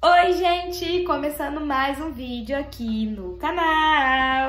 Oi, gente! Começando mais um vídeo aqui no canal.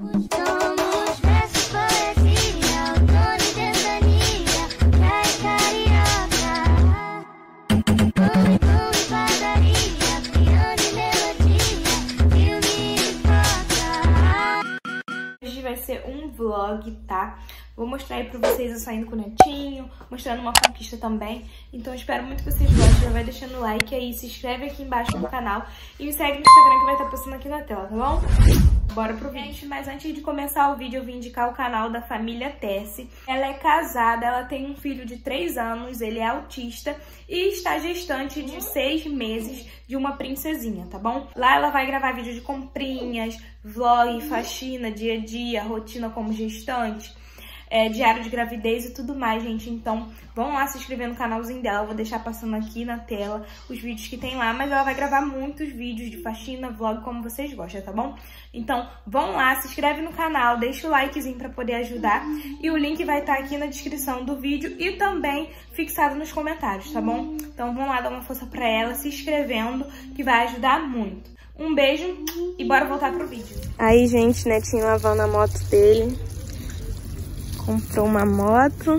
Hoje vai ser um vlog, tá? Vou mostrar aí pra vocês eu saindo com o netinho, mostrando uma conquista também. Então eu espero muito que vocês gostem, já vai deixando o like aí, se inscreve aqui embaixo no canal e me segue no Instagram que vai estar passando aqui na tela, tá bom? Bora pro vídeo. Mas antes de começar o vídeo, eu vim indicar o canal da família Tessi. Ela é casada, ela tem um filho de 3 anos, ele é autista e está gestante de 6 meses de uma princesinha, tá bom? Lá ela vai gravar vídeo de comprinhas, vlog, faxina, dia a dia, rotina como gestante, diário de gravidez e tudo mais, gente. Então, vão lá se inscrever no canalzinho dela. Eu vou deixar passando aqui na tela os vídeos que tem lá. Mas ela vai gravar muitos vídeos de faxina, vlog, como vocês gostam, tá bom? Então, vão lá, se inscreve no canal, deixa o likezinho pra poder ajudar. E o link vai estar aqui na descrição do vídeo e também fixado nos comentários, tá bom? Então, vão lá dar uma força pra ela, se inscrevendo, que vai ajudar muito. Um beijo e bora voltar pro vídeo. Aí, gente, netinho lavando a moto dele. Comprou uma moto.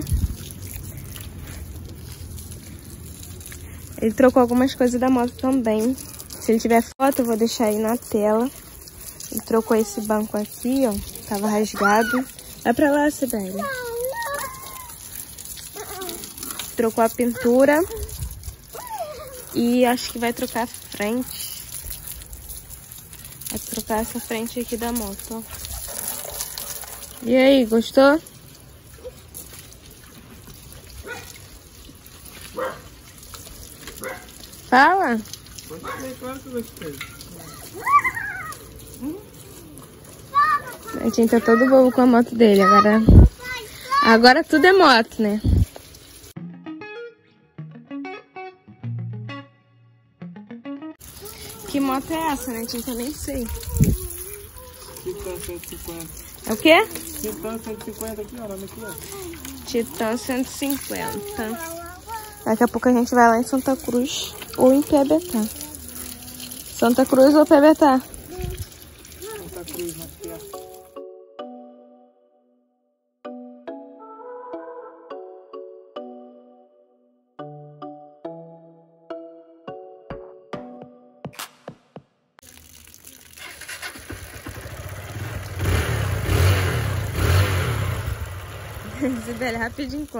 Ele trocou algumas coisas da moto também. Se ele tiver foto, eu vou deixar aí na tela. Ele trocou esse banco aqui, ó. Tava rasgado. Vai pra lá, Sibeli. Trocou a pintura. E acho que vai trocar a frente. Vai trocar essa frente aqui da moto, ó. E aí, gostou? Fala! Gostei, claro que gostei. A gente tá todo bobo com a moto dele. Agora tudo é moto, né? Que moto é essa, né? Eu nem sei. Titan 150. É o quê? Titan 150 aqui, ó. Aqui, ó. Titan 150. Daqui a pouco a gente vai lá em Santa Cruz ou em Piabetá. Santa Cruz ou Piabetá? Santa Cruz, mais perto. Sibeli, rapidinho.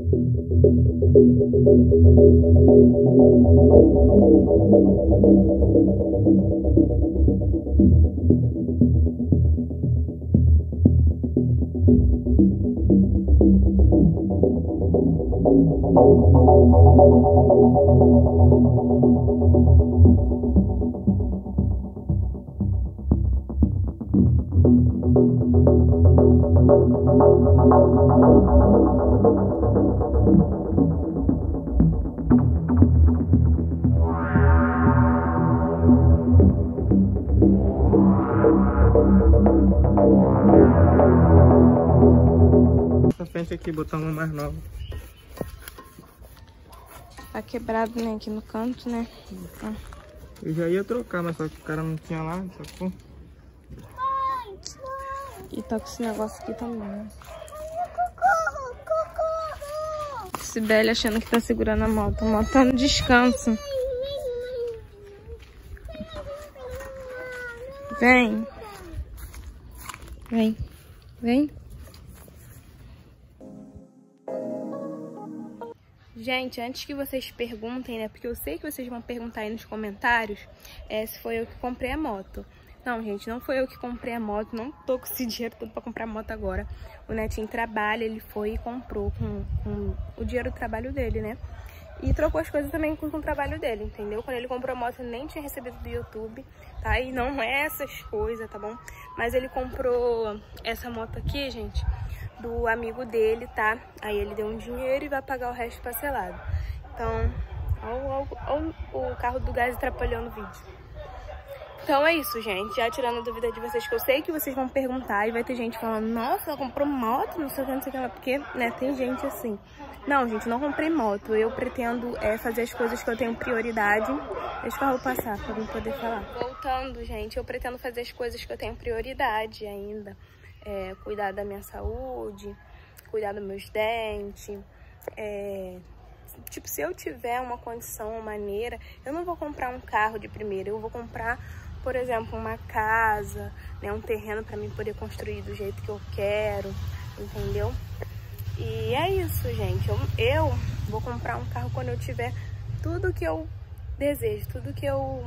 Essa frente aqui, botar uma mais nova. Tá quebrado, né? Aqui no canto, né? Eu já ia trocar, mas só que o cara não tinha lá, sacou? E tá com esse negócio aqui também, né? Sibeli achando que tá segurando a moto. A moto tá no descanso. Vem. Vem. Vem. Gente, antes que vocês perguntem, né? Porque eu sei que vocês vão perguntar aí nos comentários se foi eu que comprei a moto. Não, gente, não foi eu que comprei a moto. Não tô com esse dinheiro todo pra comprar a moto agora. O netinho trabalha, ele foi e comprou com o dinheiro do trabalho dele, né? E trocou as coisas também com o trabalho dele, entendeu? Quando ele comprou a moto, ele nem tinha recebido do YouTube, tá? E não é essas coisas, tá bom? Mas ele comprou essa moto aqui, gente, do amigo dele, tá? Aí ele deu um dinheiro e vai pagar o resto parcelado. Então, olha o carro do gás atrapalhando o vídeo. Então é isso, gente. Já tirando a dúvida de vocês, que eu sei que vocês vão perguntar e vai ter gente falando, nossa, ela comprou moto, não sei o que, não sei o que lá, porque, né, tem gente assim. Não, gente, não comprei moto. Eu pretendo fazer as coisas que eu tenho prioridade. Deixa o carro passar pra eu poder falar. Voltando, gente, eu pretendo fazer as coisas que eu tenho prioridade ainda. Cuidar da minha saúde, cuidar dos meus dentes. Tipo, se eu tiver uma condição maneira, eu não vou comprar um carro de primeira, eu vou comprar, por exemplo, uma casa, né, um terreno para mim poder construir do jeito que eu quero, entendeu? E é isso, gente. Eu vou comprar um carro quando eu tiver tudo que eu desejo, tudo que eu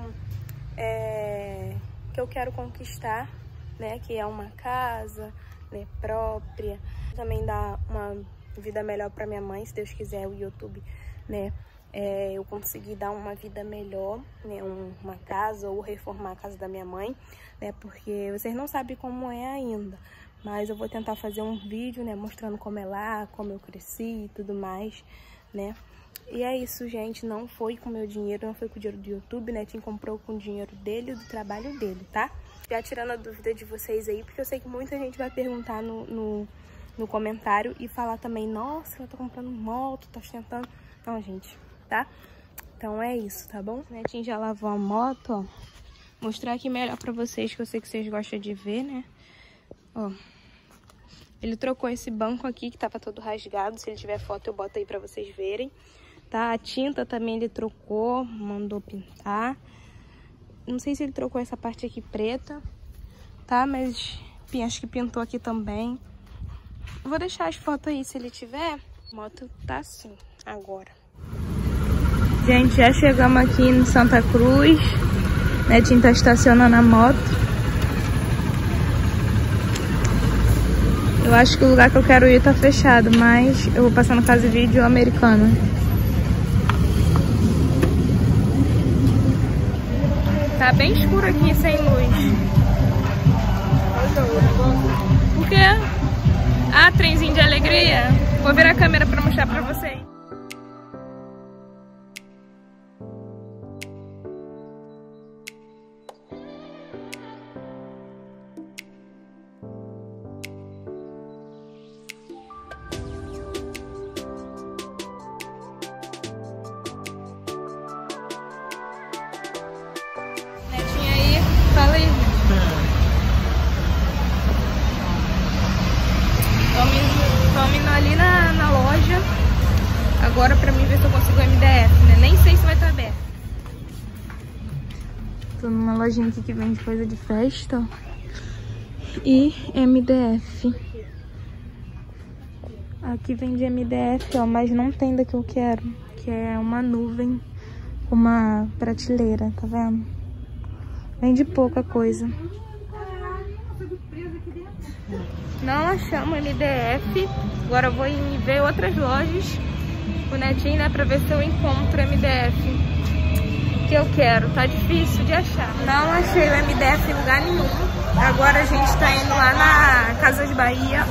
quero conquistar, né? Que é uma casa, né, própria. Também dar uma vida melhor para minha mãe, se Deus quiser, o YouTube, né? Eu conseguir dar uma vida melhor, né? Uma casa, ou reformar a casa da minha mãe, né? Porque vocês não sabem como é ainda. Mas eu vou tentar fazer um vídeo, né, mostrando como é lá, como eu cresci e tudo mais, né? E é isso, gente. Não foi com o meu dinheiro, não foi com o dinheiro do YouTube, né? Quem comprou com o dinheiro dele, do trabalho dele, tá? Já tirando a dúvida de vocês aí, porque eu sei que muita gente vai perguntar no comentário e falar também, nossa, ela tá comprando moto, tá ostentando. Não, gente, tá? Então é isso, tá bom? O Netinho já lavou a moto, ó. Mostrar aqui melhor pra vocês, que eu sei que vocês gostam de ver, né? Ó, ele trocou esse banco aqui que tava todo rasgado. Se ele tiver foto eu boto aí pra vocês verem, tá? A tinta também ele trocou, mandou pintar. Não sei se ele trocou essa parte aqui preta, tá? Mas acho que pintou aqui também. Eu vou deixar as fotos aí se ele tiver. A moto tá assim agora. Gente, já chegamos aqui em Santa Cruz. Netinho tá estacionando a moto. Eu acho que o lugar que eu quero ir tá fechado, mas eu vou passar no Casa Vídeo Americana. Tá bem escuro aqui, sem luz. Por quê? Ah, trenzinho de alegria. Vou virar a câmera pra mostrar pra vocês. Estamos indo ali na loja agora pra mim ver se eu consigo o MDF, né? Nem sei se vai estar aberto. Tô numa lojinha aqui que vende coisa de festa, ó. E MDF. Aqui vende MDF, ó, mas não tem da que eu quero, que é uma nuvem com uma prateleira, tá vendo? Vende pouca coisa. Não achamos MDF. Agora eu vou ver outras lojas com o Netinho, né, pra ver se eu encontro MDF que eu quero. Tá difícil de achar. Não achei o MDF em lugar nenhum. Agora a gente tá indo lá na Casa Bahia.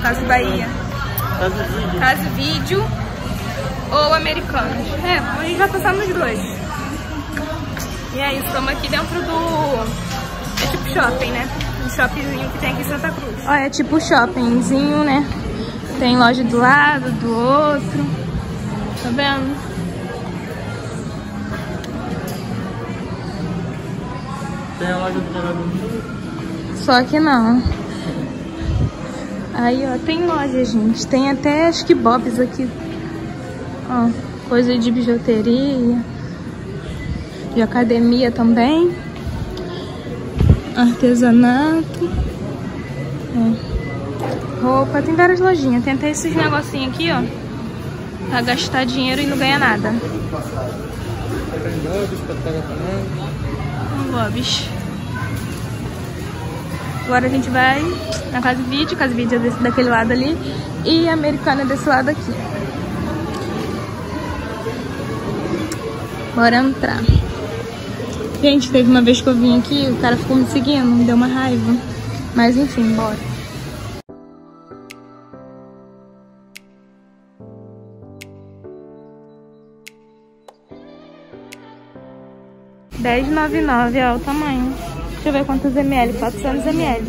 Casa Vídeo ou Americanas. A gente vai passar nos dois. E é isso, estamos aqui dentro do... É tipo shopping, né? Um shoppingzinho que tem aqui em Santa Cruz. Ó, é tipo shoppingzinho, né? Tem loja do lado, do outro. Tá vendo? Tem a loja do jogador. Só que não. Aí, ó, tem loja, gente. Tem até, acho que Bob's aqui. Ó, coisa de bijuteria. De academia também. Artesanato. Roupa. Tem várias lojinhas. Tem até esses negocinhos aqui, ó. Pra gastar dinheiro e não ganhar nada. Tem Bob's pra pagar também. Bob's. Agora a gente vai na Casa Vídeo é daquele lado ali e a Americana é desse lado aqui. Bora entrar. Gente, teve uma vez que eu vim aqui, o cara ficou me seguindo, me deu uma raiva. Mas enfim, bora. R$10,99 é o tamanho. Deixa eu ver quantos ml. 400 ml.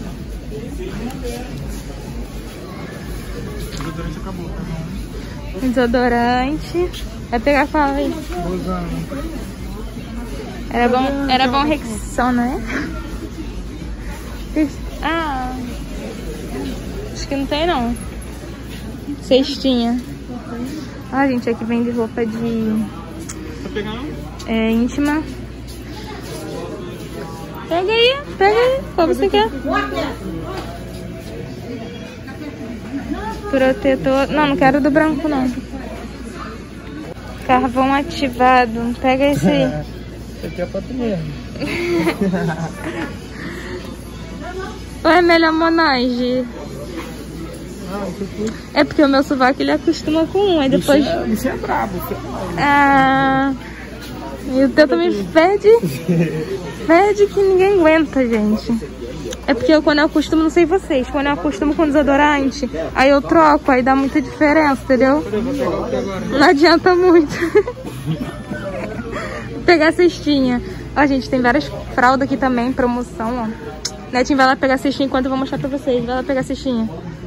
O desodorante acabou, tá bom? Desodorante. Vai pegar qual aí? Era bom Rexona, né? Ah, acho que não tem não. Cestinha. Ah, gente, aqui vende roupa de... Tá pegando? Íntima. Pega aí. Qual você quer? Protetor. Não quero do branco, não. Carvão ativado. Pega esse aí. Esse aqui é pra tu mesmo. Ou é melhor Monange? É porque o meu sovaco ele acostuma com um, aí depois... Isso é brabo. Ah... E o teu também fede. Fede que ninguém aguenta, gente. É porque quando eu acostumo, não sei vocês, quando eu acostumo com desodorante, aí eu troco, aí dá muita diferença, entendeu? Não adianta muito. Vou pegar a cestinha. Ó, gente, tem várias fraldas aqui também, promoção, ó. Netinho vai lá pegar a cestinha enquanto eu vou mostrar pra vocês. Vai lá pegar a cestinha.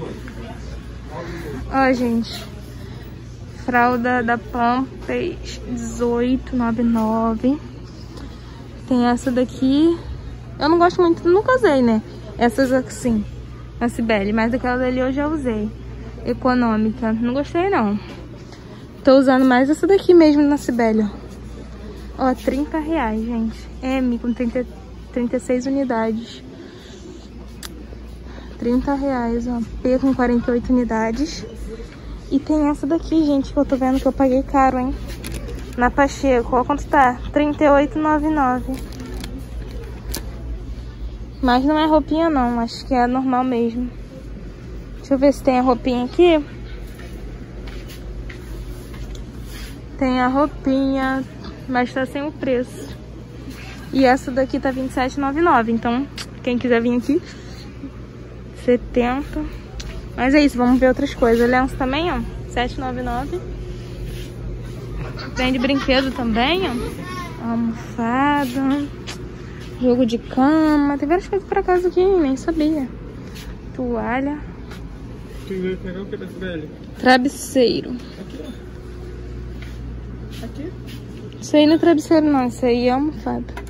Ó, gente. Fralda da Pampers, R$18,99. Tem essa daqui. Eu não gosto muito, nunca usei, né? Essas assim, na Cibele. Mas aquela dali eu já usei. Econômica. Não gostei, não. Tô usando mais essa daqui mesmo na Cibele, ó. Ó, R$30, gente. M com 36 unidades. R$30, ó. P com 48 unidades. E tem essa daqui, gente, que eu tô vendo que eu paguei caro, hein? Na Pacheco. Ó, quanto tá? R$38,99. Mas não é roupinha, não. Acho que é normal mesmo. Deixa eu ver se tem a roupinha aqui. Tem a roupinha, mas tá sem o preço. E essa daqui tá R$27,99. Então, quem quiser vir aqui, 70. Mas é isso, vamos ver outras coisas. Lenço também, ó, R$7,99. Vende brinquedo também, ó. Almofada. Jogo de cama. Tem várias coisas pra casa aqui, nem sabia. Toalha. Tu veio pegar o que da Cibele? Travesseiro. Aqui, ó. Aqui? Isso aí não é travesseiro, não. Isso aí é almofada.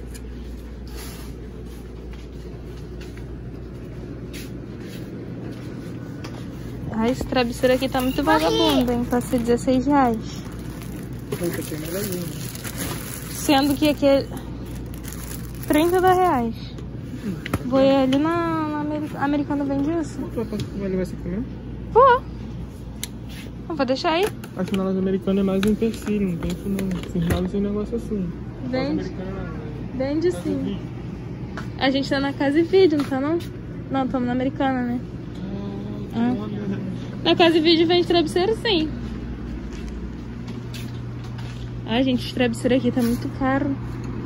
Ah, esse travesseiro aqui tá muito vagabundo, hein? Tá ser R$16. Esse aqui é melhorzinho. Sendo que aqui é R$30. Vou ir ali na Americana, vende isso? Vai levar esse aqui mesmo? Vou. Eu vou deixar aí. Acho que na loja americana é mais um empecilho, não tem isso não. Cisnado esse negócio assim. Vende. Vende sim. A gente tá na Casa e Vídeo, não tá não? Não, estamos na Americana, né? Na Casa e Vídeo vende travesseiro, sim. Ai, gente, esse travesseiro aqui tá muito caro.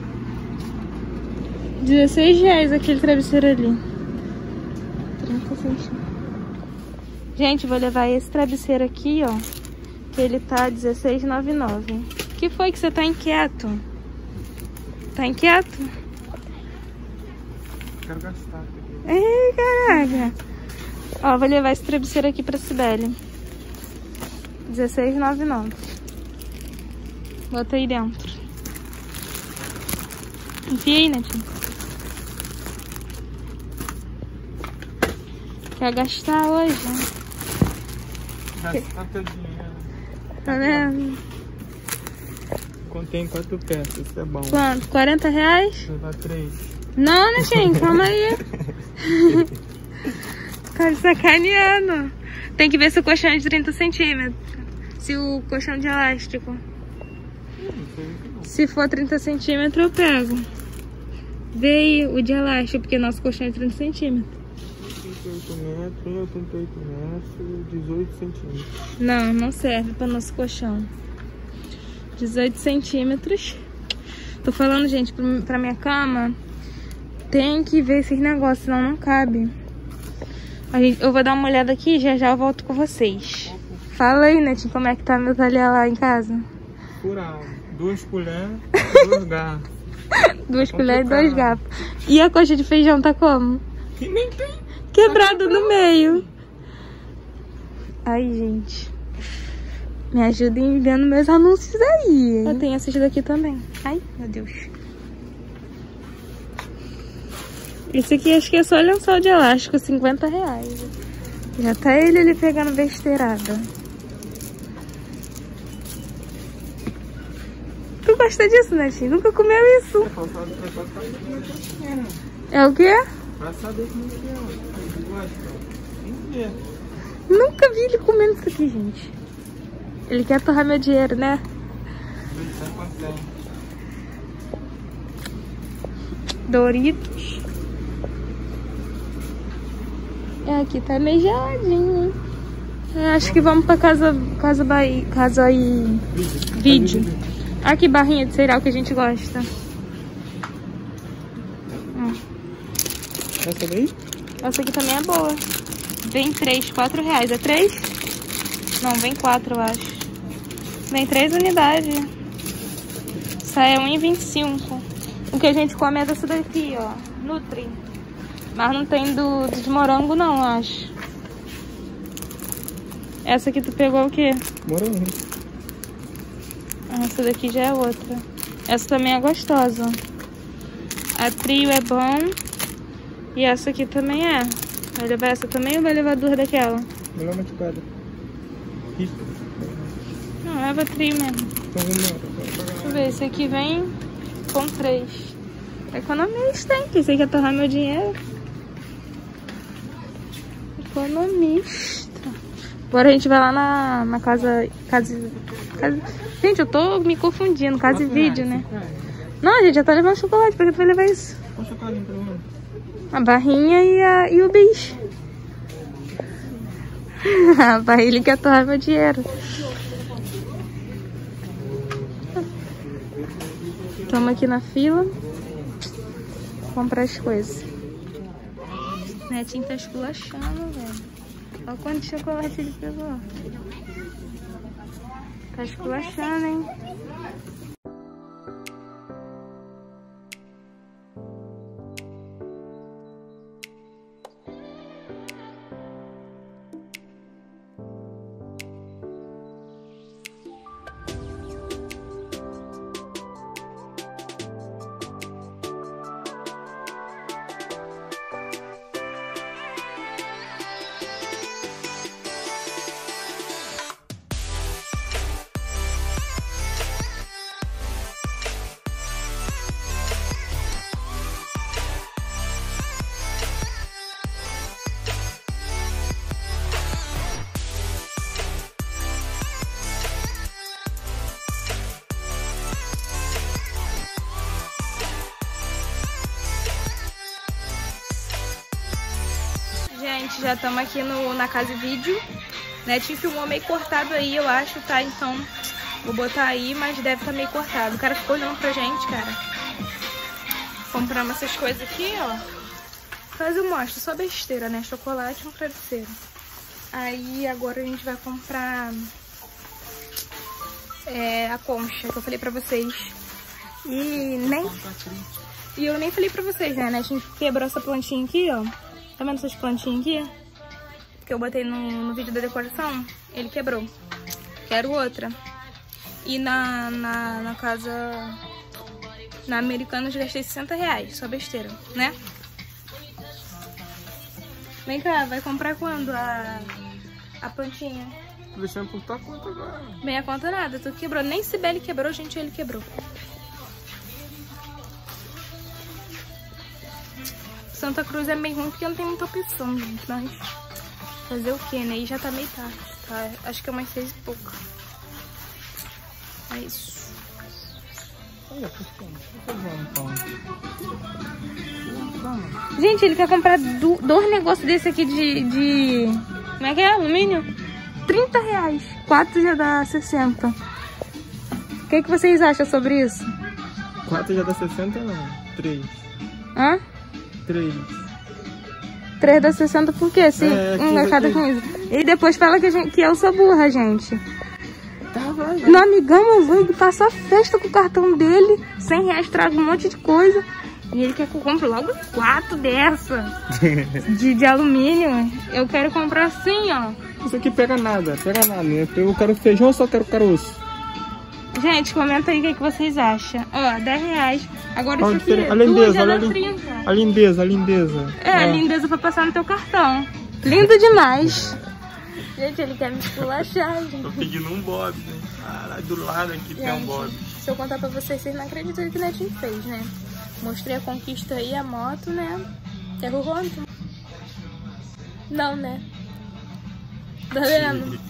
R$16 aquele travesseiro ali. 30 centímetros. Gente, vou levar esse travesseiro aqui, ó. Que ele tá R$16,99. O que foi que você tá inquieto? Tá inquieto? Quero gastar. Ei, caraca. Ó, vou levar esse travesseiro aqui pra Cibele. R$16,99. Bota aí dentro. Enfia aí, Netinho. Quer gastar hoje? Gastar teu dinheiro. Tá vendo? Contém 4 peças, isso é bom. Quanto? R$40? Vou levar 3. Não, Netinho, calma aí. Tá sacaneando. Tem que ver se o colchão é de 30 centímetros. Se o colchão de elástico. Se for 30 centímetros, eu pego. Vê aí o de elástico, porque nosso colchão é 30 centímetros. 38 metros, 88 metros, 18 centímetros. Não, não serve para nosso colchão. 18 centímetros. Tô falando, gente, pra minha cama. Tem que ver esses negócios, senão não cabe. Eu vou dar uma olhada aqui e já eu volto com vocês. Fala aí, Netinho, como é que tá meu talher lá em casa? Furado. 2 colheres, 2 garfos. 2 colheres e 2 garfos. E a coxa de feijão tá como? Que nem tem. Quebrado no meio. Ai, gente. Me ajudem vendo meus anúncios aí. Eu tenho esses daqui também. Ai, meu Deus. Esse aqui acho que é só lençol de elástico, R$50. Já tá ele ali pegando besteirada. Tu gosta disso, né, Tim? Nunca comeu isso. É o quê? Pra saber como é. Nunca vi ele comendo isso aqui, gente. Ele quer torrar meu dinheiro, né? Doritos. É, aqui tá meio geladinho, hein? Acho que vamos pra casa aí. Vídeo. Olha que barrinha de cereal que a gente gosta. Essa daí? Essa aqui também é boa. Vem 3, R$4. É 3? Não, vem 4, eu acho. Vem 3 unidades. Sai é R$1,25. O que a gente come é dessa daqui, ó. Nutri. Mas não tem do de morango, não, eu acho. Essa aqui tu pegou o quê? Morango. Essa daqui já é outra. Essa também é gostosa. A trio é bom. E essa aqui também é. Vai levar essa também ou vai levar 2 daquela? Melhor machucada. Isso. Não, leva trio mesmo. Deixa eu ver, esse aqui vem com 3. Economista, hein? Pensei que ia torrar meu dinheiro. Economista. Agora a gente vai lá na casa... Gente, eu tô me confundindo. Casa e vídeo, né? Não, a gente já tá levando chocolate. Por que tu vai levar isso? Qual chocolate, pelo menos? A barrinha e o bicho. A barriga quer torrar meu dinheiro. Estamos aqui na fila. Comprar as coisas. Netinho tá esculachando, velho. Olha quanto chocolate ele pegou. Tá esculachando, hein? Gente, já estamos aqui na casa vídeo. Netinho filmou meio cortado aí, eu acho, tá? Então, vou botar aí, mas deve estar meio cortado. O cara ficou olhando pra gente, cara. Compramos essas coisas aqui, ó. Mas eu mostro, só besteira, né? Chocolate e um travesseiro. Aí, agora a gente vai comprar a concha, que eu falei pra vocês. E eu nem falei pra vocês, né? Netinho quebrou essa plantinha aqui, ó. Tá vendo essas plantinhas aqui? Que eu botei no vídeo da decoração. Ele quebrou. Quero outra. E na casa... Na Americanas gastei R$60. Só besteira, né? Vem cá, vai comprar quando a plantinha? Tô deixando por tua conta agora. Meia conta nada, tu quebrou. Nem Sibeli quebrou, gente, ele quebrou. Santa Cruz é meio ruim porque não tem muita opção, gente. Mas fazer o que, né? E já tá meio tarde, tá? Acho que é umas 6 e pouco. É isso. Gente, ele quer comprar 2 negócios desse aqui de... Como é que é? Alumínio? R$30. 4 já dá 60. O que vocês acham sobre isso? 4 já dá 60 não. 3. Hã? 3 dá 60 por quê? Se um a cada 15. E depois fala que eu sou burra, gente. Tava vai. No Amigão eu vou passar a festa com o cartão dele. R$100 traz um monte de coisa. E ele quer que eu compre logo 4 dessa. de alumínio. Eu quero comprar assim, ó. Isso aqui pega nada. Eu quero feijão ou só quero caroço? Gente, comenta aí o que vocês acham. Ó, R$10. Agora isso aqui, a lindeza, olha 30. A lindeza. É, a lindeza pra passar no teu cartão. Lindo demais. Gente, ele quer me esculachar, gente. Tô pedindo um Bob, né? Caralho, do lado aqui tem um Bob. Se eu contar pra vocês, vocês não acreditam o que o Netinho fez, né? Mostrei a conquista aí, a moto, né? Errou quanto? Não, né? Tá vendo?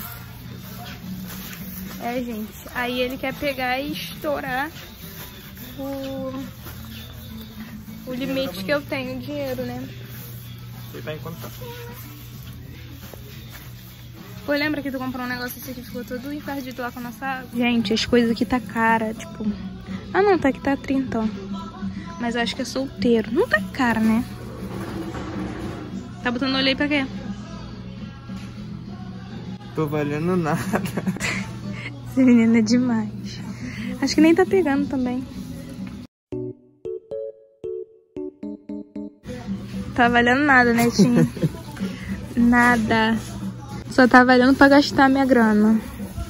É, gente. Aí ele quer pegar e estourar o limite que eu tenho, o dinheiro, né? Você tá em quanto tá? Pô, lembra que tu comprou um negócio assim que ficou todo encardido lá com a nossa água? Gente, as coisas aqui tá cara, tipo... Ah, não, tá aqui tá 30, ó. Mas eu acho que é solteiro. Não tá cara, né? Tá botando olho aí pra quê? Tô valendo nada. Esse menino é demais. Acho que nem tá pegando também. Tá valendo nada, né, Netinho? Nada. Só tá valendo pra gastar minha grana.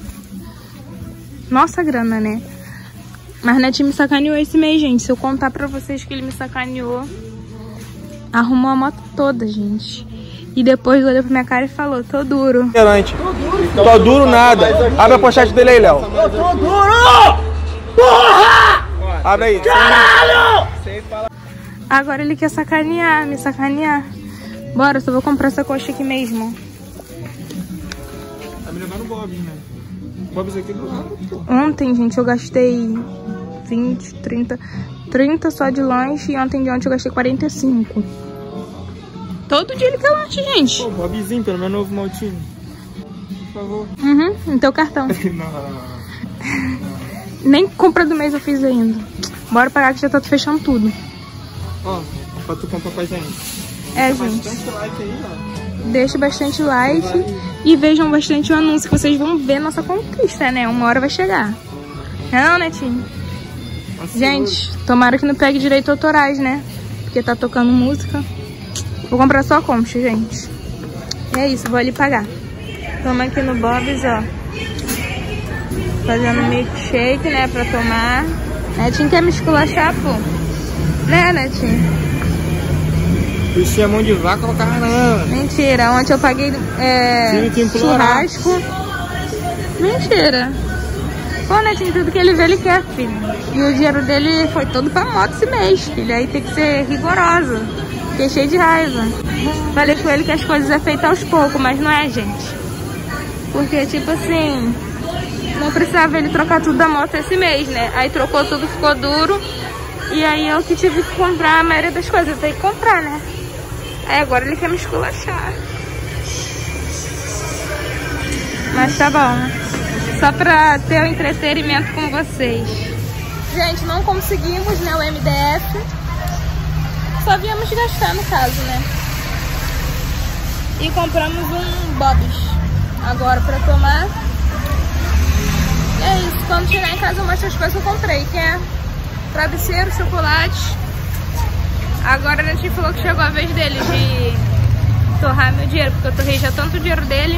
Nossa grana, né? Mas o Netinho me sacaneou esse mês, gente. Se eu contar pra vocês que ele me sacaneou, arrumou a moto toda, gente. E depois olhou pra minha cara e falou, tô duro. Tô duro nada. Abre a pochete dele aí, Léo. Eu tô duro! Porra! Abre aí. Caralho! Agora ele quer sacanear, me sacanear. Bora, só vou comprar essa coxa aqui mesmo. Tá me levando Bob, né? Bob aqui do lado. Ontem, gente, eu gastei 20, 30 só de lanche. E ontem eu gastei 45. Todo dia ele quer lanche, gente. Pô, Bobzinho, pelo menos novo maltinho. Por favor. Uhum, no teu cartão. Não. Nem compra do mês eu fiz ainda. Bora parar que já tá fechando tudo. Ó, pra tu comprar pra gente. É, gente. Bastante like aí, ó. Deixa bastante like e vejam bastante o anúncio que vocês vão ver nossa conquista, né? Uma hora vai chegar. Não, Netinho? Gente, tomara que não pegue direito autorais, né? Porque tá tocando música. Vou comprar só a concha, gente. E é isso, vou ali pagar. Toma aqui no Bob's, ó. Fazendo milkshake, né, pra tomar. Netinho quer me esculachar, pô. Né, Netinho? Puxei a mão de vaca pra caramba. Mentira, ontem eu paguei churrasco. Mentira. Pô, Netinho, tudo que ele vê, ele quer, filho. E o dinheiro dele foi todo pra moto esse mês, filho. Aí tem que ser rigoroso. Fiquei cheio de raiva. Falei com ele que as coisas é feitas aos poucos, mas não é, gente. Porque, tipo assim, não precisava ele trocar tudo da moto esse mês, né? Aí trocou tudo, ficou duro. E aí eu que tive que comprar a maioria das coisas. Eu tenho que comprar, né? Aí agora ele quer me esculachar. Mas tá bom. Só pra ter o entretenimento com vocês. Gente, não conseguimos, né, o MDF. Só viemos gastar, no caso, né? E compramos um Bob's agora pra tomar. E é isso. Quando chegar em casa eu mostro as coisas que eu comprei, que é travesseiro, chocolate. Agora a gente falou que chegou a vez dele de torrar meu dinheiro, porque eu torrei já tanto dinheiro dele.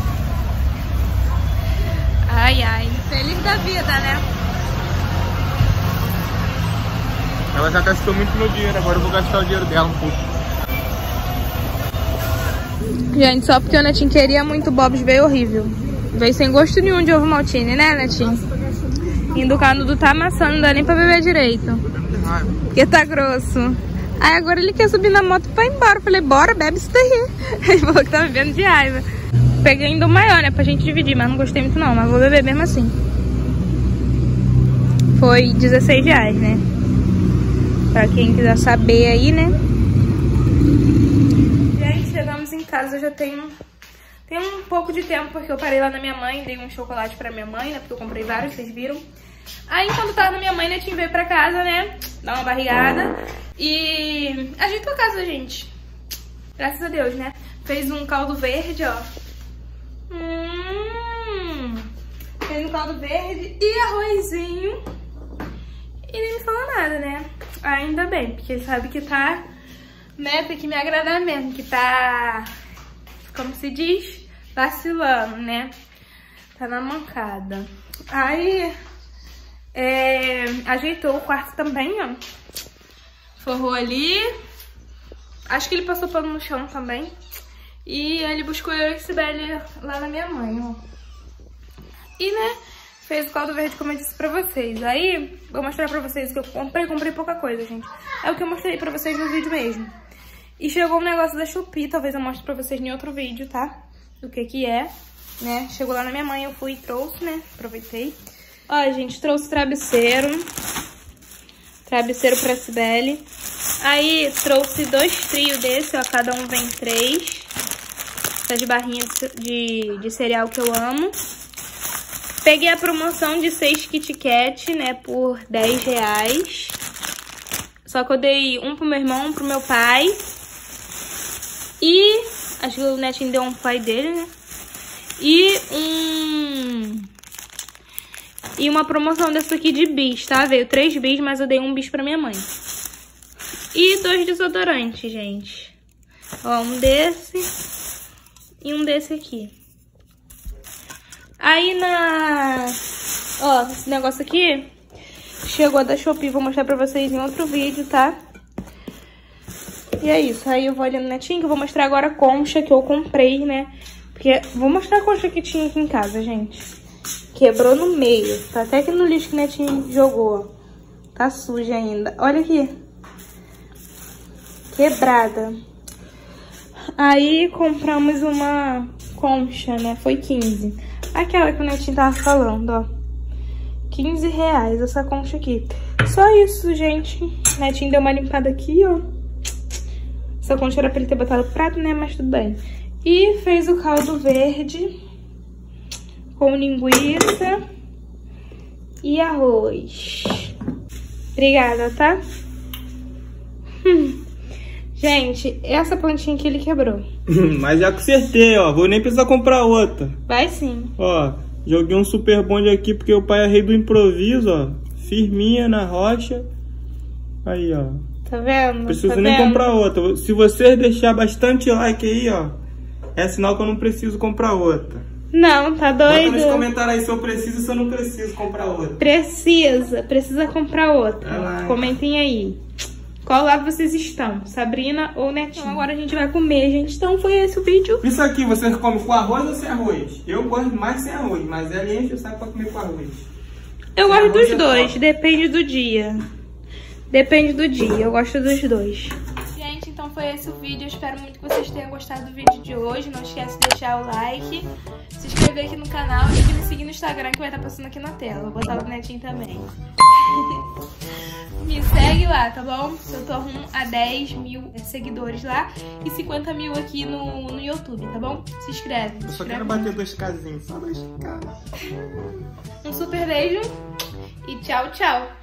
Ai, ai. Feliz da vida, né? Ela já gastou muito meu dinheiro, agora eu vou gastar o dinheiro dela um pouco. Gente, só porque o Netinho queria muito, o Bob's veio horrível. Veio sem gosto nenhum de ovo maltine, né, Netinho? E o canudo tá amassando, não dá nem pra beber direito. Porque tá grosso. Aí agora ele quer subir na moto pra ir embora. Eu falei, bora, bebe isso daí. Ele falou que tá bebendo de raiva. Peguei ainda o maior, né, pra gente dividir, mas não gostei muito não. Mas vou beber mesmo assim. Foi R$16, né? Pra quem quiser saber aí, né? Gente, chegamos em casa, já tem um pouco de tempo, porque eu parei lá na minha mãe, dei um chocolate pra minha mãe, né? Porque eu comprei vários, vocês viram. Aí, quando tava na minha mãe, Netinho veio pra casa, né? Dar uma barrigada. E ajeitou a casa, gente. Graças a Deus, né? Fez um caldo verde, ó. fez um caldo verde e arrozinho. E nem me falou nada, né? Ainda bem, porque ele sabe que tá, né, tem que me agradar mesmo, que tá, como se diz, vacilando, né? Tá na mancada. Aí, ajeitou o quarto também, ó. Forrou ali. Acho que ele passou pano no chão também. E ele buscou eu e Sibeli lá na minha mãe, ó. E, né, fez o caldo verde como eu disse pra vocês. Aí, vou mostrar pra vocês o que eu comprei. Comprei pouca coisa, gente. É o que eu mostrei pra vocês no vídeo mesmo. E chegou um negócio da Shopee. Talvez eu mostre pra vocês em outro vídeo, tá? O que é, né? Chegou lá na minha mãe, eu fui e trouxe, né? Aproveitei. Ó, gente, trouxe travesseiro. Travesseiro pra Sibeli. Aí, trouxe 2 trios desse, ó. Cada um vem 3. Essas barrinhas de cereal que eu amo. Peguei a promoção de 6 Kit Kat, né, por R$10. Só que eu dei um pro meu irmão, um pro meu pai. E acho que o Netinho deu um pro pai dele, né? E uma promoção dessa aqui de bis, tá? Veio 3 bis, mas eu dei um bis pra minha mãe. E 2 desodorantes, gente. Ó, um desse e um desse aqui. Aí ó, esse negócio aqui chegou da Shopee, vou mostrar pra vocês em outro vídeo, tá? E é isso, aí eu vou ali no Netinho, que eu vou mostrar agora a concha que eu comprei, né? Porque vou mostrar a concha que tinha aqui em casa, gente. Quebrou no meio, tá até aqui no lixo que o Netinho jogou, ó. Tá suja ainda, olha aqui. Quebrada. Aí compramos uma concha, né? Foi 15. Aquela que o Netinho tava falando, ó. R$15 essa concha aqui. Só isso, gente. O Netinho deu uma limpada aqui, ó. Essa concha era pra ele ter botado prato, né? Mas tudo bem. E fez o caldo verde com linguiça e arroz. Obrigada, tá? Gente, essa plantinha aqui ele quebrou. Mas já consertei, ó. Vou nem precisar comprar outra. Vai sim. Ó, joguei um super bonde aqui porque o pai é rei do improviso, ó. Firminha na rocha. Aí, ó. Tá vendo? Preciso nem comprar outra. Se vocês deixar bastante like aí, ó, é sinal que eu não preciso comprar outra. Não, tá doido? Bota nos comentários aí se eu preciso ou se eu não preciso comprar outra. Precisa comprar outra. Lá, comentem aí. Qual lado vocês estão? Sabrina ou Netinho? Então agora a gente vai comer, gente. Então foi esse o vídeo. Isso aqui, você come com arroz ou sem arroz? Eu gosto mais sem arroz, mas ela enche o saco pra comer com arroz. Eu gosto dos dois, depende do dia. Depende do dia, eu gosto dos dois. Gente, então foi esse o vídeo. Eu espero muito que vocês tenham gostado do vídeo de hoje. Não esquece de deixar o like, se inscrever aqui no canal e de me seguir no Instagram, que vai estar passando aqui na tela. Vou botar o Netinho também. Me segue lá, tá bom? Eu tô rumo a 10 mil seguidores lá e 50 mil aqui no YouTube, tá bom? Se inscreve. Eu só quero bater 2 casinhos, só 2 caras. Um super beijo e tchau, tchau.